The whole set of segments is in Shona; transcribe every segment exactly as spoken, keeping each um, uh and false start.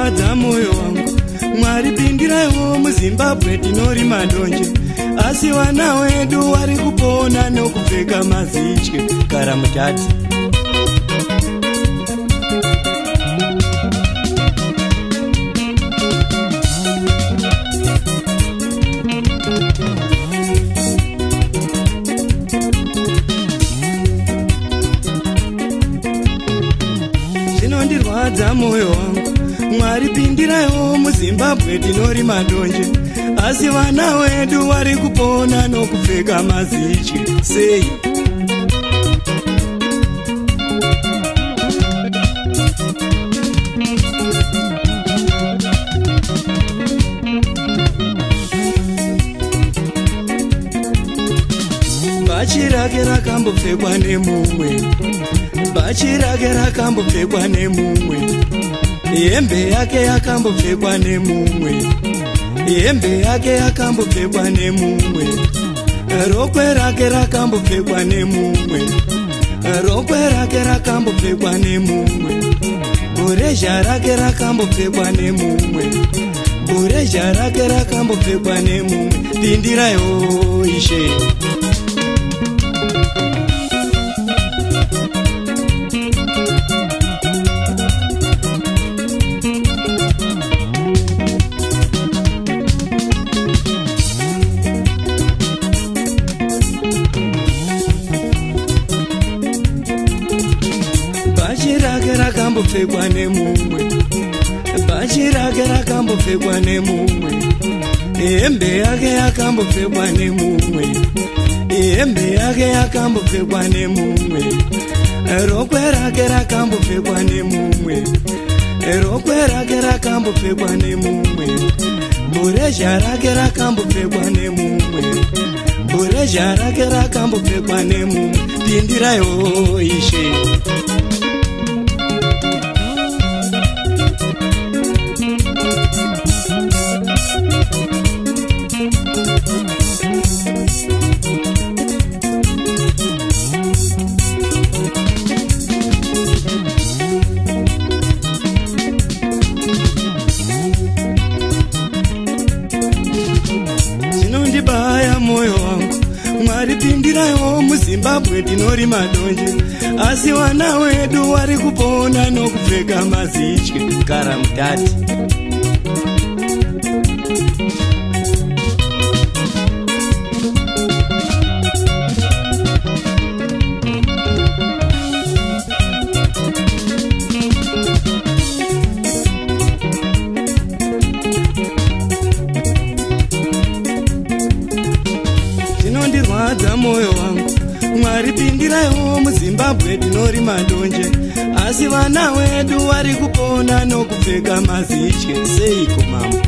zvinondirwadza mwoyo wangu. Mwari pindirawo muZimbabwe tinorima ndonje, asi vana wedu vari kupona nokupfeka mazitye. Kara Mutati. Zvinondirwadza mwoyo wangu. Mwari pindirawo muZimbabwe tinorima ndonje, asi vana wedu vari kupona nokupfeka mazitye. Sei? Bhachi rake rakambopfekwa nemumwe, bhachi rake rakambopfekwa nemumwe, hembe yake yakambopfekwa nemumwe, hembe yake yakambopfekwa nemumwe, rokwe rake rakambopfekwa nemumwe, rokwe rake rakambopfekwa nemumwe, burezha rake rakambopfekwa nemumwe, burezha rake rakambopfekwa nemumwe. Pindirayo Ishe. Bhachi rake rakambopfekwa nemumwe, bhachi rake rakambopfekwa nemumwe, hembe yake yakambopfekwa nemumwe, hembe yake yakambopfekwa nemumwe, rokwe rake rakambopfekwa nemumwe, rokwe rake rakambopfekwa nemumwe, burezha rake rakambopfekwa nemumwe, burezha rake rakambopfekwa nemumwe. Pindirayo Ishe. Zvinondibaya mwoyo wangu. Mwari pindirayo muZimbabwe tinorima ndonje, asi vana wedu vari kupona nokupfeka mazitye. Kara Mutati. Zvinondirwadza mwoyo wangu. Mwari pindirayo muZimbabwe tinorima ndonje, asi vana wedu vari kupona nokupfeka mazitye. Seiko mama?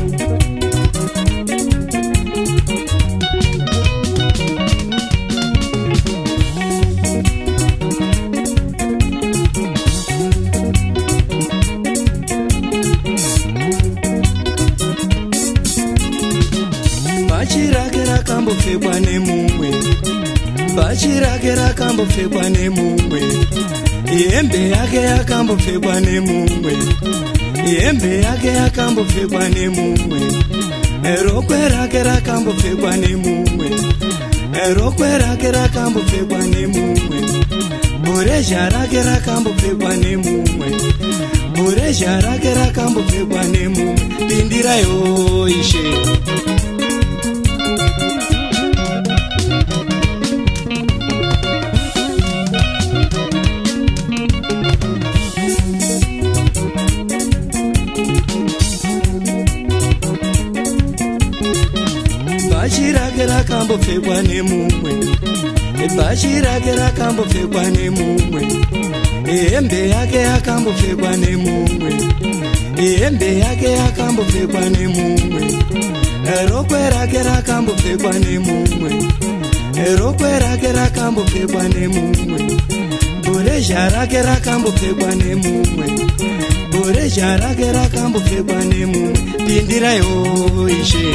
Bhachi rake rakambopfekwa nemumwe, bhachi rake rakambopfekwa nemumwe, hembe yake yakambopfekwa nemumwe, hembe yake yakambopfekwa nemumwe, rokwe rake rakambopfekwa nemumwe, rokwe rake rakambopfekwa nemumwe, burezha rake rakambopfekwa nemumwe, burezha rake rakambopfekwa nemumwe. Pindirayo Ishe. Bhachi rake rakambopfekwa nemumwe, bhachi rake rakambopfekwa nemumwe, hembe yake yakambopfekwa nemumwe, hembe yake yakambopfekwa nemumwe, rokwe rake rakambopfekwa nemumwe, rokwe rake rakambopfekwa nemumwe, burezha rake rakambopfekwa nemumwe, burezha rake rakambopfekwa nemumwe. Pindirayo Ishe.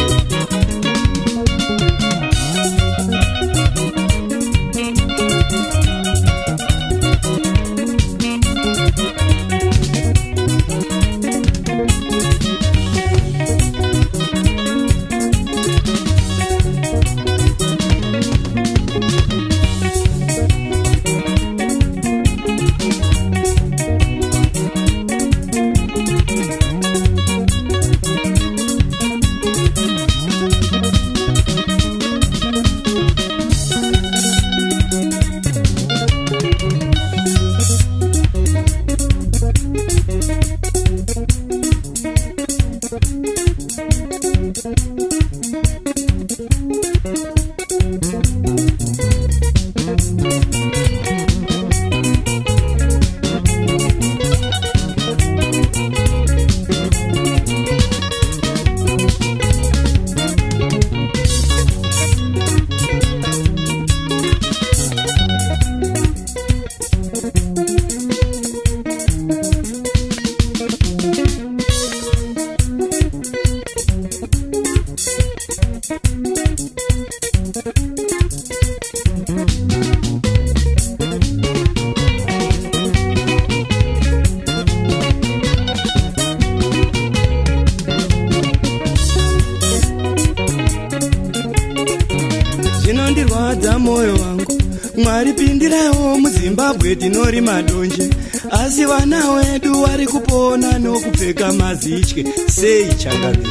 Mwari pindirawo muZimbabwe tinori madonje, asi vana wedu vari kupona nokupfeka mazitye. Sei Changamire?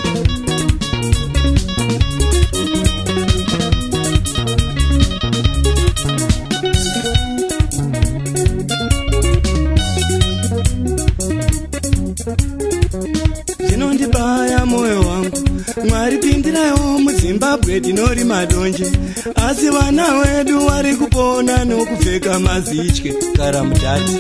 Zvinondibaya moyo wangu, Mwari pindirawo muZimbabwe tinori madonje, asi vana wedu vari kupona nokupfeka mazitye. Karamutati.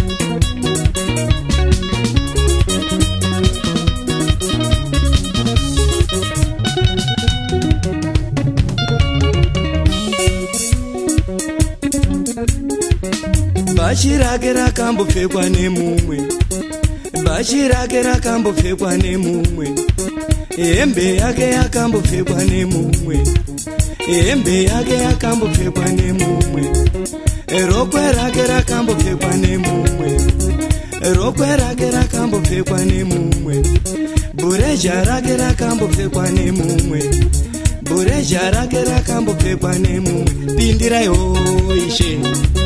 Bhachi rake rakambopfekwa nemumwe, bhachi rake rakambopfekwa nemumwe, hembe yake yakambopfekwa nemumwe, hembe yake yakambopfekwa nemumwe, rokwe rake rakambopfekwa nemumwe, rokwe rake rakambopfekwa nemumwe, bureja rake rakambopfekwa nemumwe, bureja rake rakambopfekwa nemumwe. Pindirayo Ishe.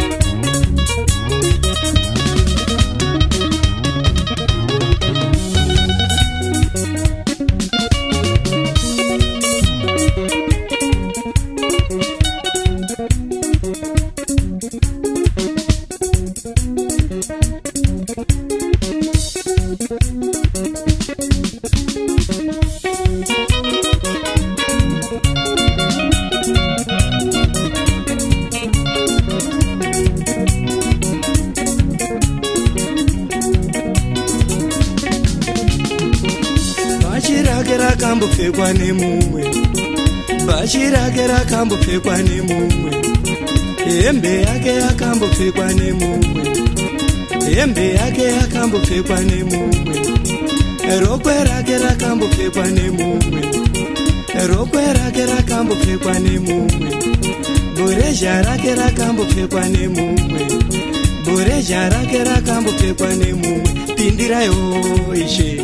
Bhachi rake rakambopfekwa nemumwe, bhachi rake rakambopfekwa nemumwe, hembe yake yakambopfekwa nemumwe, hembe yake yakambopfekwa nemumwe, rokwe rake rakambopfekwa nemumwe, rokwe rake rakambopfekwa nemumwe, bureja rake rakambopfekwa nemumwe, bureja rake rakambopfekwa nemumwe. Pindirayo Ishe.